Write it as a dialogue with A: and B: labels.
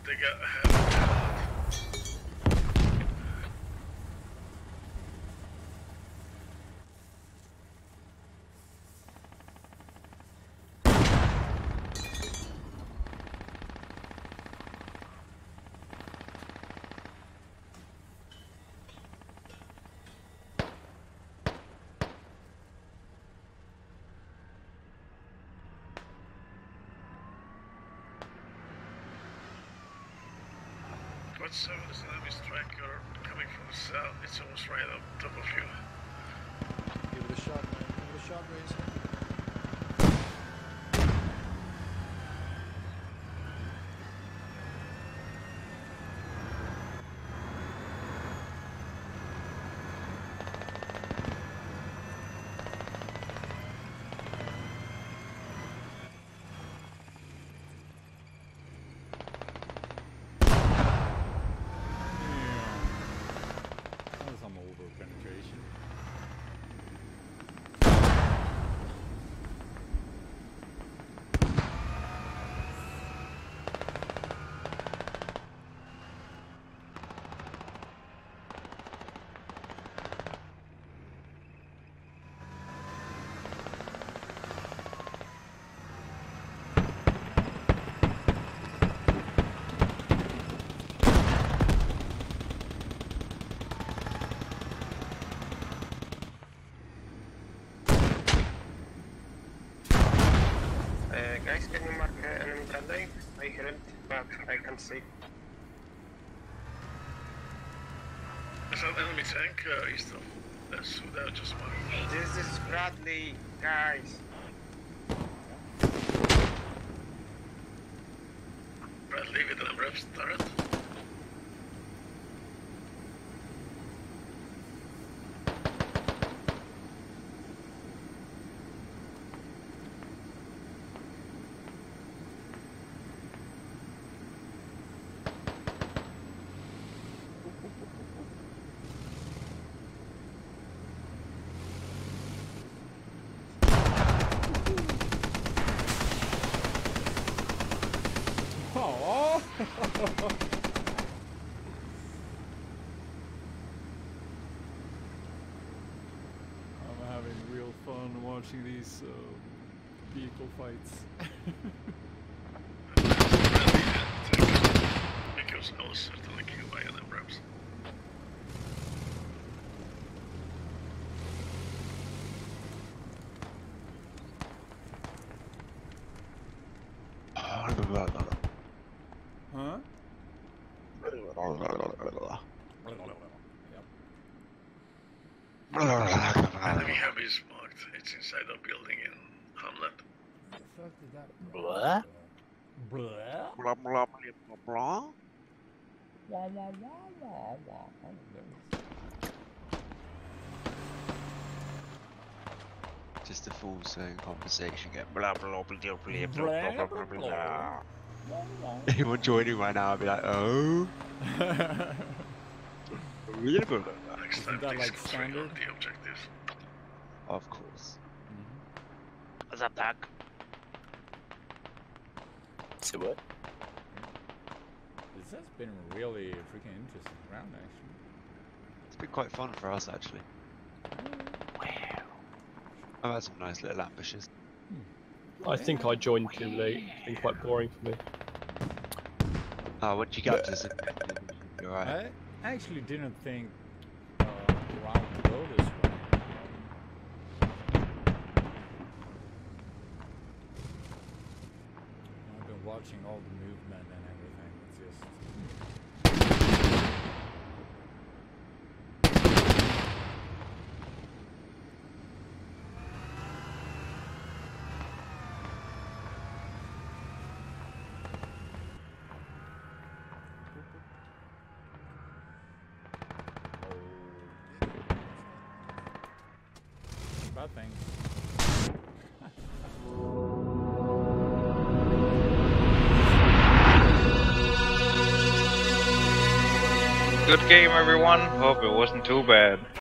A: They got What's up with this enemy striker coming from the south? It's almost right on top of you.
B: Give it a shot, man. Give it a shot, Razor.
C: Penetration.
D: Guys, can you mark enemy Bradley? I hear it, but I can't see.
A: Is that enemy tank east of? That's without just one.
D: This is Bradley, guys.
A: Bradley with an MREP's turret.
C: Oh! I'm having real fun watching these vehicle fights.
A: Because I was certainly killed by an MREP's.
C: Huh?
A: Enemy hub is marked. It's inside a building in Hamlet.
B: What the fuck did that?
E: Blah.
C: Blah.
E: Blah blah blah blah. Just a full song conversation. Get blah blah blah blah blah blah blah blah blah. Anyone joining right now, I'd be like, oh.
A: Next time,
C: Isn't that
A: please
C: like
A: concentrate on
C: standard?
A: the objectives.
E: Of course.
D: What's up, Doc?
E: So what?
C: This has been really freaking interesting round, actually.
E: It's been quite fun for us, actually.
D: Wow.
E: I've had some nice little ambushes.
F: I think I joined too late. It's been quite boring for me.
E: Oh, what did you get up to? You're right.
C: I actually didn't think round to go this way. I've been watching all the movement and everything. It's just. Bad thing.
G: Good game, everyone. Hope it wasn't too bad.